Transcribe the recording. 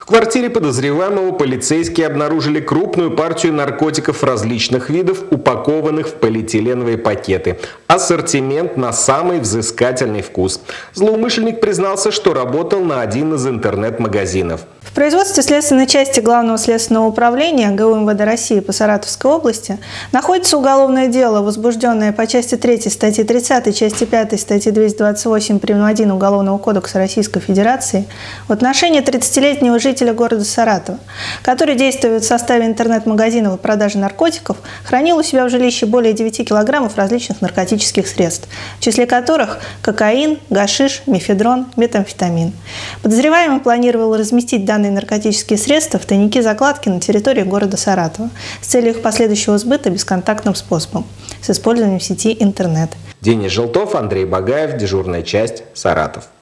квартире подозреваемого полицейские обнаружили крупную партию наркотиков различных видов, упакованных в полиэтиленовые пакеты. Ассортимент на самый взыскательный вкус. Злоумышленник признался, что работал на один из интернет-магазинов. В производстве следственной части Главного следственного управления ГУ МВД России по Саратовской области находится уголовное дело, возбужденное по части 3 статьи 30, части 5 статьи 228 прим. 1 Уголовного кодекса Российской Федерации в отношении 30-летнего жителя города Саратова, который, действуя в составе интернет-магазина по продаже наркотиков, хранил у себя в жилище более 9 килограммов различных наркотических средств, в числе которых кокаин, гашиш, мефедрон, метамфетамин. Подозреваемый планировал разместить данные наркотические средства в тайнике закладки на территории города Саратова с целью их последующего сбыта бесконтактным способом с использованием сети интернет. Денис Желтов, Андрей Багаев, дежурная часть, Саратов.